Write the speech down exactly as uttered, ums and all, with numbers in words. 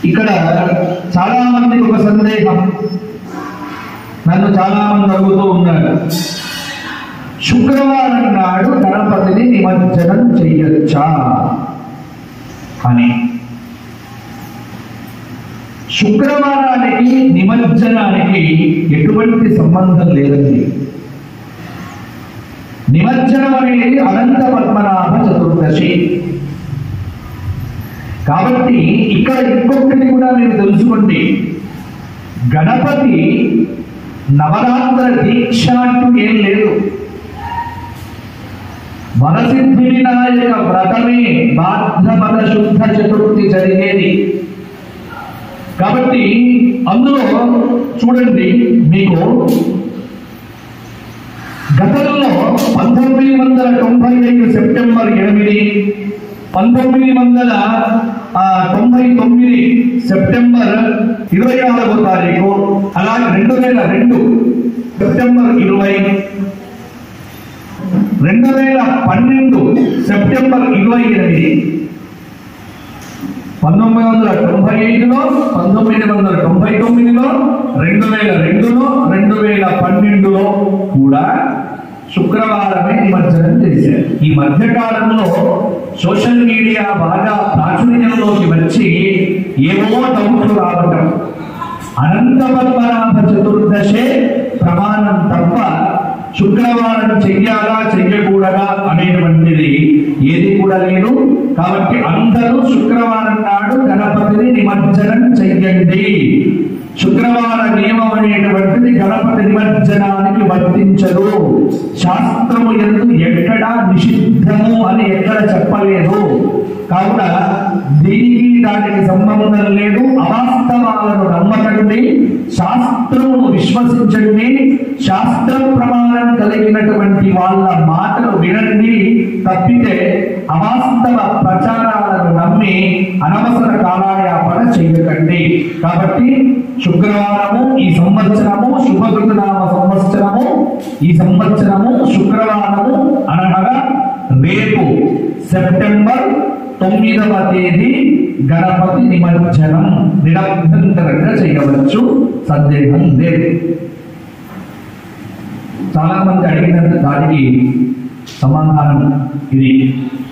ఇక్కడ చాలా మందికి ఒక సందేహం, నన్ను చాలా మంది అడుగుతూ ఉన్నారు, శుక్రవారం నాడు గణపతిని నిమజ్జనం చెయ్యొచ్చా అని. శుక్రవారానికి నిమజ్జనానికి ఎటువంటి సంబంధం లేదండి. నిమజ్జనం అనేది అనంత పద్మనాభ చతుర్దశి కాబట్టి ఇక్కడ ఇంకొకటి కూడా మీరు తెలుసుకోండి, గణపతి నవరాత్ర దీక్ష అంటూ ఏం లేదు. వరసిద్ధి వినాయక వ్రతమే భాద్రపద శుద్ధ చతుర్థి జరిగేది కాబట్టి అందులో చూడండి, మీకు గతంలో పంతొమ్మిది వందల తొంభై ఐదు సెప్టెంబర్ ఎనిమిది, పంతొమ్మిది వందల తొంభై తొమ్మిది సెప్టెంబర్ ఇరవై నాలుగో తారీఖు, అలాగే రెండు వేల రెండు సెప్టెంబర్ ఇరవై, రెండు వేల పన్నెండు సెప్టెంబర్ ఇరవై ఎనిమిది, పంతొమ్మిది వందల తొంభై ఐదులో, పంతొమ్మిది వందల తొంభై తొమ్మిదిలో, రెండు వేల రెండులో, రెండు వేల పన్నెండులో కూడా శుక్రవారమే నిమజ్జనం చేశారు. ఈ మధ్యకాలంలో సోషల్ మీడియా బాగా ప్రాచుర్యంలోకి వచ్చి ఏవో డౌట్లు రావటం, అనంత పద్మనాభ చతుర్దశే ప్రమాణం తప్ప శుక్రవారం చెయ్యాలా చెయ్యకూడదా అనేటువంటిది ఏది కూడా లేదు. కాబట్టి అందరూ శుక్రవారం నాడు గణపతిని నిమజ్జనం చెయ్యండి. శుక్రవార నియమం అనేటువంటిది గణపతి నిమజ్జనానికి వర్తించదు. శాస్త్రము ఎందు ఎక్కడా నిషిద్ధము అని ఎక్కడ చెప్పలేదు. కావున దీనికి దానికి సంబంధం లేదు. అవాస్తవాలను నమ్మకండి, శాస్త్రమును విశ్వసించండి, శాస్త్ర ప్రమాణం కలిగినటువంటి వాళ్ళ మాటలు వినండి. తప్పితే అవాస్తవ ప్రచారాలను నమ్మి అనవసర కాలయాపన చేయకండి. కాబట్టి శుక్రవారము ఈ సంవత్సరము శుభకృతనామ సంవత్సరము, ఈ సంవత్సరము శుక్రవారము అనగా రేపు సెప్టెంబర్ తొమ్మిదవ తేదీ గణపతి నిమజ్జనం నిరభ్యంతరంగా చేయవచ్చు, సందేహం లేదు. చాలా మంది అడిగిన దానికి సమాధానం ఇది.